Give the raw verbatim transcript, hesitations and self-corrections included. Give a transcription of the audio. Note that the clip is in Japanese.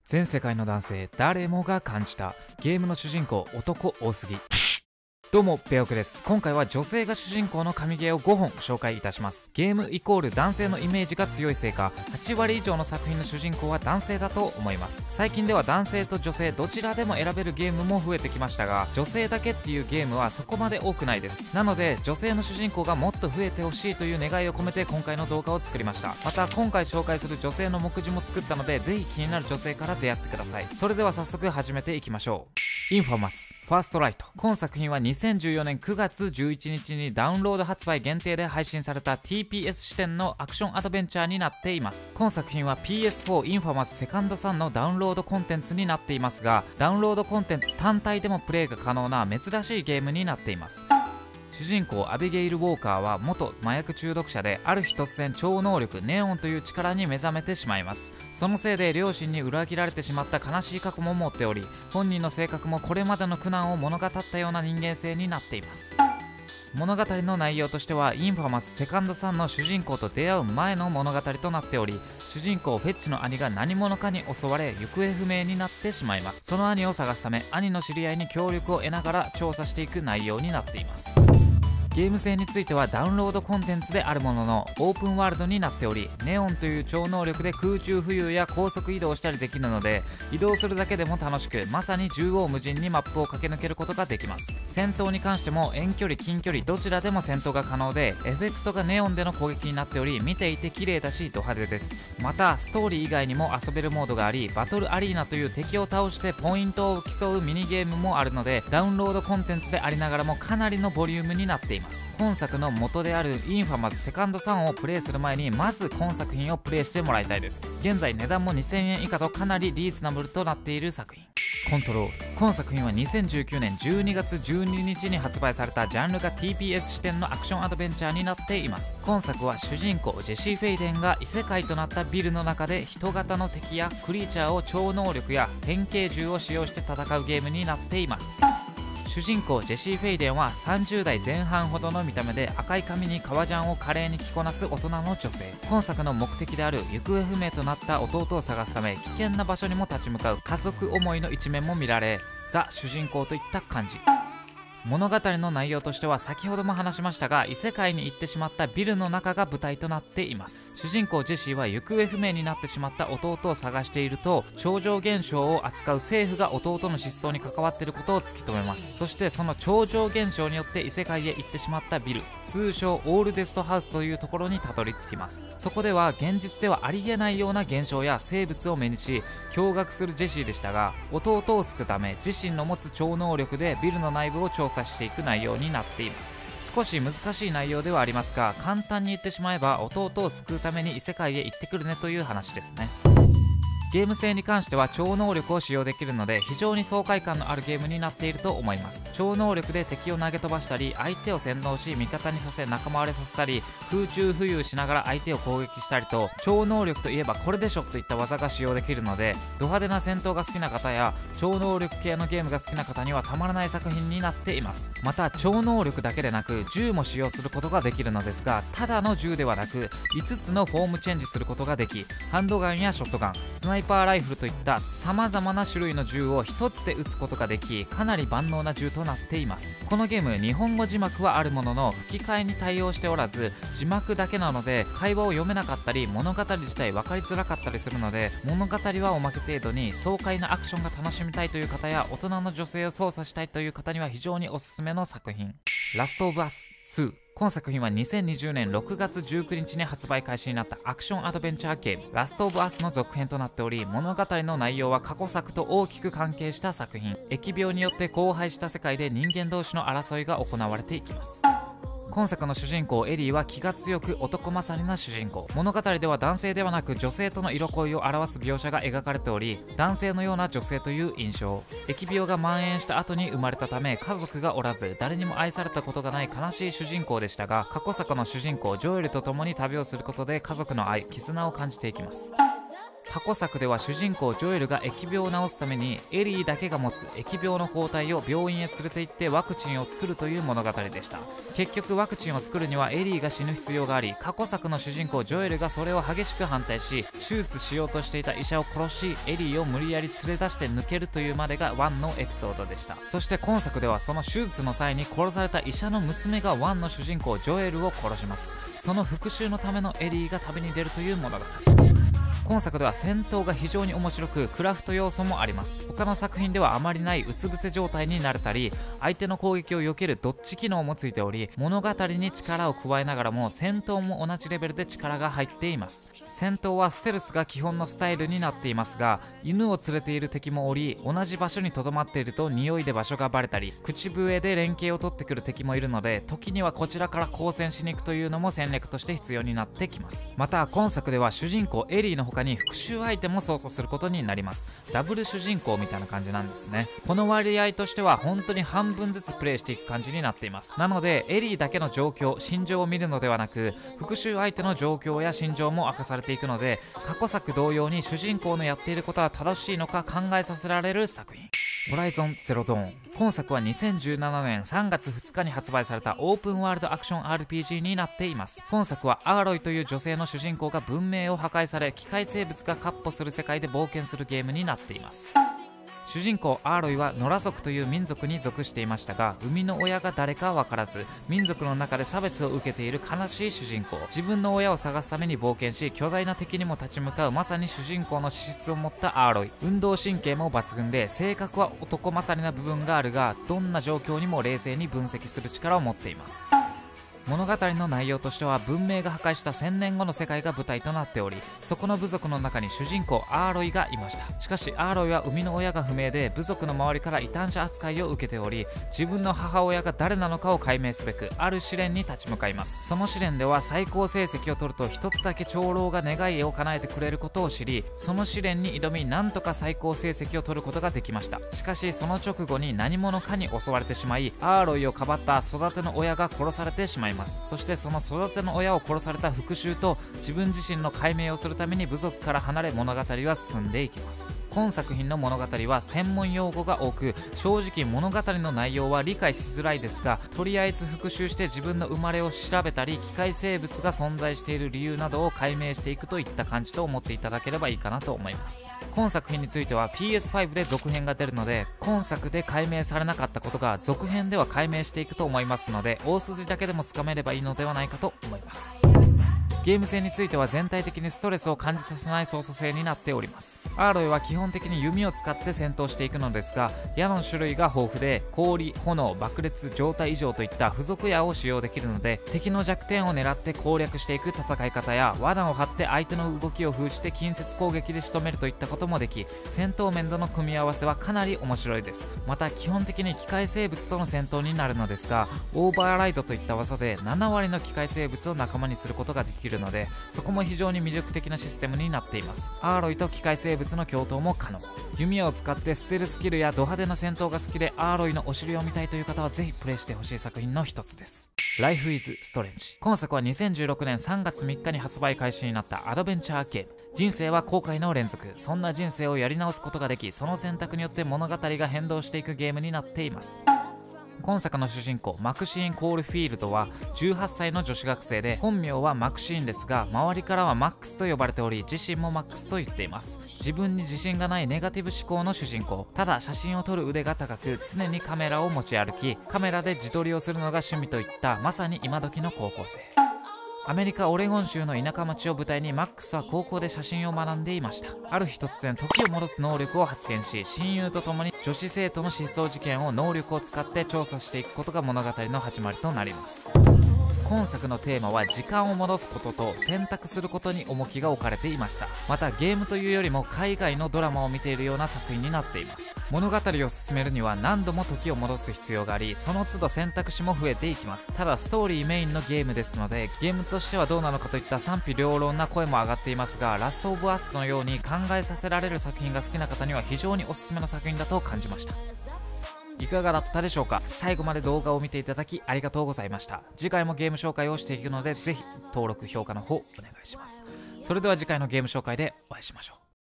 全世界の男性誰もが感じたゲームの主人公男多すぎ。どうもペオクです。今回は女性が主人公の神ゲーをごほん紹介いたします。ゲームイコール男性のイメージが強いせいか、はちわり以上の作品の主人公は男性だと思います。最近では男性と女性どちらでも選べるゲームも増えてきましたが、女性だけっていうゲームはそこまで多くないです。なので女性の主人公がもっと増えてほしいという願いを込めて今回の動画を作りました。また今回紹介する女性の目次も作ったので、ぜひ気になる女性から出会ってください。それでは早速始めていきましょう。インファマスファーストライト。今作品はにせんじゅうよねんくがつじゅういちにちにダウンロード発売限定で配信された ティーピーエス 視点のアクションアドベンチャーになっています。今作品は ピーエスフォー インファマスセカンドサンのダウンロードコンテンツになっていますが、ダウンロードコンテンツ単体でもプレイが可能な珍しいゲームになっています。主人公アビゲイル・ウォーカーは元麻薬中毒者で、ある日突然超能力ネオンという力に目覚めてしまいます。そのせいで両親に裏切られてしまった悲しい過去も持っており、本人の性格もこれまでの苦難を物語ったような人間性になっています。物語の内容としては、インファマスセカンドサンの主人公と出会う前の物語となっており、主人公フェッチの兄が何者かに襲われ行方不明になってしまいます。その兄を探すため、兄の知り合いに協力を得ながら調査していく内容になっています。ゲーム性についてはダウンロードコンテンツであるもののオープンワールドになっており、ネオンという超能力で空中浮遊や高速移動したりできるので、移動するだけでも楽しく、まさに縦横無尽にマップを駆け抜けることができます。戦闘に関しても遠距離近距離どちらでも戦闘が可能で、エフェクトがネオンでの攻撃になっており、見ていて綺麗だしド派手です。またストーリー以外にも遊べるモードがあり、バトルアリーナという敵を倒してポイントを競うミニゲームもあるので、ダウンロードコンテンツでありながらもかなりのボリュームになっています。本作の元であるインファマスセカンドサンをプレイする前に、まず今作品をプレイしてもらいたいです。現在値段もにせんえん以下とかなりリーズナブルとなっている作品。コントロール。今作品はにせんじゅうきゅうねんじゅうにがつじゅうににちに発売されたジャンルが ティーピーエス 視点のアクションアドベンチャーになっています。今作は主人公ジェシー・フェイデンが異世界となったビルの中で人型の敵やクリーチャーを超能力や変形銃を使用して戦うゲームになっています。主人公ジェシー・フェイデンはさんじゅうだいぜん半ほどの見た目で、赤い髪に革ジャンを華麗に着こなす大人の女性。今作の目的である行方不明となった弟を探すため、危険な場所にも立ち向かう家族思いの一面も見られ、ザ主人公といった感じ。物語の内容としては先ほども話しましたが、異世界に行ってしまったビルの中が舞台となっています。主人公ジェシーは行方不明になってしまった弟を探していると、超常現象を扱う政府が弟の失踪に関わっていることを突き止めます。そしてその超常現象によって異世界へ行ってしまったビル、通称オールデストハウスというところにたどり着きます。そこでは現実ではありえないような現象や生物を目にし驚愕するジェシーでしたが、弟を救うため自身の持つ超能力でビルの内部を調査していく内容になっています。少し難しい内容ではありますが、簡単に言ってしまえば弟を救うために異世界へ行ってくるねという話ですね。ゲーム性に関しては超能力を使用できるので、非常に爽快感のあるゲームになっていると思います。超能力で敵を投げ飛ばしたり、相手を洗脳し味方にさせ仲間割れさせたり、空中浮遊しながら相手を攻撃したりと、超能力といえばこれでしょといった技が使用できるので、ド派手な戦闘が好きな方や超能力系のゲームが好きな方にはたまらない作品になっています。また超能力だけでなく銃も使用することができるのですが、ただの銃ではなくいつつのフォームチェンジすることができ、ハンドガンやショットガン、スナイパーライフルといった様々な種類の銃を一つで撃つことができ、かなり万能な銃となっています。このゲーム日本語字幕はあるものの吹き替えに対応しておらず、字幕だけなので会話を読めなかったり物語自体分かりづらかったりするので、物語はおまけ程度に爽快なアクションが楽しみたいという方や大人の女性を操作したいという方には非常におすすめの作品。ラストオブアスツー。今作品はにせんにじゅうねんろくがつじゅうくにちに発売開始になったアクションアドベンチャーゲームラストオブアスの続編となっており、物語の内容は過去作と大きく関係した作品。疫病によって荒廃した世界で人間同士の争いが行われていきます。今作の主人公エリーは気が強く男勝りな主人公。物語では男性ではなく女性との色恋を表す描写が描かれており、男性のような女性という印象。疫病が蔓延した後に生まれたため家族がおらず、誰にも愛されたことがない悲しい主人公でしたが、過去作の主人公ジョエルと共に旅をすることで家族の愛、絆を感じていきます。 過去作では主人公ジョエルが疫病を治すためにエリーだけが持つ疫病の抗体を病院へ連れて行ってワクチンを作るという物語でした。結局ワクチンを作るにはエリーが死ぬ必要があり、過去作の主人公ジョエルがそれを激しく反対し、手術しようとしていた医者を殺し、エリーを無理やり連れ出して抜けるというまでがワンのエピソードでした。そして今作ではその手術の際に殺された医者の娘がワンの主人公ジョエルを殺します。その復讐のためのエリーが旅に出るという物語。今作では戦闘が非常に面白く、クラフト要素もあります。他の作品ではあまりないうつ伏せ状態になれたり、相手の攻撃を避けるドッジ機能もついており、物語に力を加えながらも戦闘も同じレベルで力が入っています。戦闘はステルスが基本のスタイルになっていますが、犬を連れている敵もおり、同じ場所に留まっていると匂いで場所がバレたり、口笛で連携を取ってくる敵もいるので、時にはこちらから交戦しに行くというのも戦略として必要になってきます。また今作では主人公エリーの他に復讐アイテムも操作することになります。ダブル主人公みたいな感じなんですね。この割合としては本当に半分ずつプレイしていく感じになっています。なのでエリーだけの状況、心情を見るのではなく、復讐相手の状況や心情も明かされていくので、過去作同様に主人公のやっていることは正しいのか考えさせられる作品。ホライゾンゼロドーン。今作はにせんじゅうななねんさんがつふつかに発売されたオープンワールドアクション アールピージー になっています。今作はアーロイという女性の主人公が文明を破壊され、機械生物が闊歩する世界で冒険するゲームになっています。主人公アーロイはノラ族という民族に属していましたが、生みの親が誰か分からず、民族の中で差別を受けている悲しい主人公。自分の親を探すために冒険し、巨大な敵にも立ち向かうまさに主人公の資質を持ったアーロイ。運動神経も抜群で、性格は男勝りな部分があるが、どんな状況にも冷静に分析する力を持っています。物語の内容としては、文明が破壊したせんねんごの世界が舞台となっており、そこの部族の中に主人公アーロイがいました。しかしアーロイは生みの親が不明で、部族の周りから異端者扱いを受けており、自分の母親が誰なのかを解明すべくある試練に立ち向かいます。その試練では最高成績を取ると一つだけ長老が願いを叶えてくれることを知り、その試練に挑みなんとか最高成績を取ることができました。しかしその直後に何者かに襲われてしまい、アーロイをかばった育ての親が殺されてしまいます。そしてその育ての親を殺された復讐と自分自身の解明をするために部族から離れ、物語は進んでいきます。本作品の物語は専門用語が多く、正直物語の内容は理解しづらいですが、とりあえず復讐して自分の生まれを調べたり、機械生物が存在している理由などを解明していくといった感じと思っていただければいいかなと思います。本作品については ピーエスファイブ で続編が出るので、今作で解明されなかったことが続編では解明していくと思いますので、大筋だけでもつかめればいいのではないかと思います。ゲーム性については全体的にストレスを感じさせない操作性になっております。アーロイは基本的に弓を使って戦闘していくのですが、矢の種類が豊富で、氷、炎、爆裂、状態異常といった付属矢を使用できるので、敵の弱点を狙って攻略していく戦い方や、罠を張って相手の動きを封じて近接攻撃で仕留めるといったこともでき、戦闘面での組み合わせはかなり面白いです。また基本的に機械生物との戦闘になるのですが、オーバーライドといった技でななわりの機械生物を仲間にすることができるので、そこも非常に魅力的なシステムになっています。アーロイと機械生物の共闘も可能。弓矢を使ってステルスキルやド派手な戦闘が好きで、アーロイのお尻を見たいという方はぜひプレイしてほしい作品の一つです。Life is Strange。今作はにせんじゅうろくねんさんがつみっかに発売開始になったアドベンチャーゲーム。人生は後悔の連続。そんな人生をやり直すことができ、その選択によって物語が変動していくゲームになっています。今作の主人公マクシーン・コールフィールドはじゅうはっさいの女子学生で、本名はマクシーンですが、周りからはマックスと呼ばれており、自身もマックスと言っています。自分に自信がないネガティブ思考の主人公。ただ写真を撮る腕が高く、常にカメラを持ち歩き、カメラで自撮りをするのが趣味といったまさに今時の高校生。アメリカ・オレゴン州の田舎町を舞台に、マックスは高校で写真を学んでいました。ある日突然時を戻す能力を発見し、親友と共に女子生徒の失踪事件を能力を使って調査していくことが物語の始まりとなります。今作のテーマは時間を戻すことと選択することに重きが置かれていました。またゲームというよりも海外のドラマを見ているような作品になっています。物語を進めるには何度も時を戻す必要があり、その都度選択肢も増えていきます。ただストーリーメインのゲームですので、ゲームとしてはどうなのかといった賛否両論な声も上がっていますが、ラストオブアストのように考えさせられる作品が好きな方には非常におすすめの作品だと感じました。いかがだったでしょうか。最後まで動画を見ていただきありがとうございました。次回もゲーム紹介をしていくので、ぜひ登録評価の方お願いします。それでは次回のゲーム紹介でお会いしましょう。